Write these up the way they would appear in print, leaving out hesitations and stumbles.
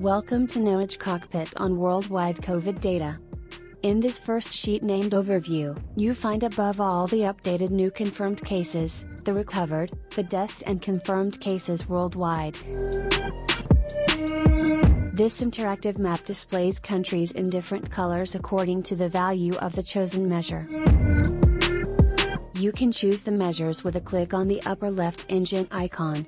Welcome to Knowage Cockpit on worldwide COVID data. In this first sheet named Overview, you find above all the updated new confirmed cases, the recovered, the deaths and confirmed cases worldwide. This interactive map displays countries in different colors according to the value of the chosen measure. You can choose the measures with a click on the upper left engine icon.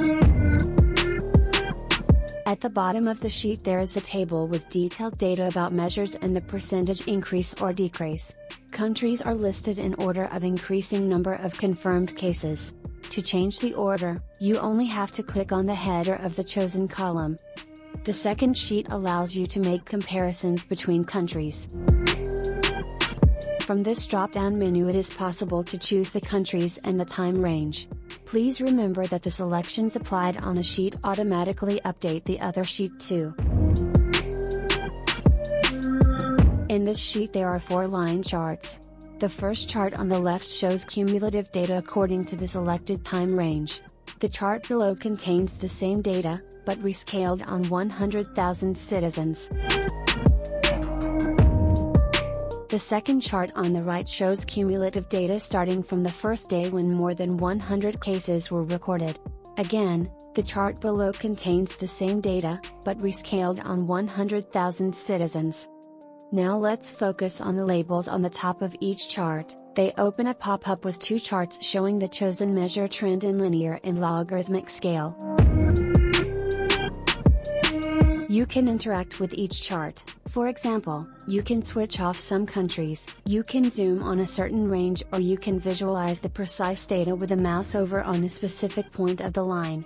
At the bottom of the sheet there is a table with detailed data about measures and the percentage increase or decrease. Countries are listed in order of increasing number of confirmed cases. To change the order, you only have to click on the header of the chosen column. The second sheet allows you to make comparisons between countries. From this drop-down menu it is possible to choose the countries and the time range. Please remember that the selections applied on a sheet automatically update the other sheet too. In this sheet there are 4 line charts. The first chart on the left shows cumulative data according to the selected time range. The chart below contains the same data, but rescaled on 100,000 citizens. The second chart on the right shows cumulative data starting from the first day when more than 100 cases were recorded. Again, the chart below contains the same data, but rescaled on 100,000 citizens. Now let's focus on the labels on the top of each chart. They open a pop-up with 2 charts showing the chosen measure trend in linear and logarithmic scale. You can interact with each chart. For example, you can switch off some countries, you can zoom on a certain range, or you can visualize the precise data with a mouse over on a specific point of the line.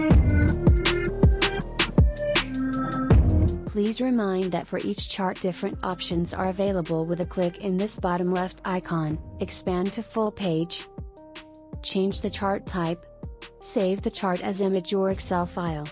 Please remind that for each chart different options are available with a click in this bottom left icon, expand to full page, change the chart type, save the chart as image or Excel file.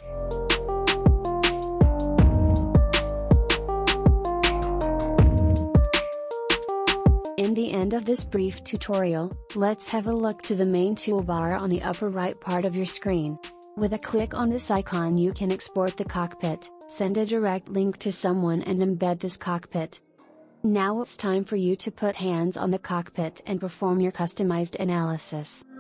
In the end of this brief tutorial, let's have a look to the main toolbar on the upper right part of your screen. With a click on this icon you can export the cockpit, send a direct link to someone and embed this cockpit. Now it's time for you to put hands on the cockpit and perform your customized analysis.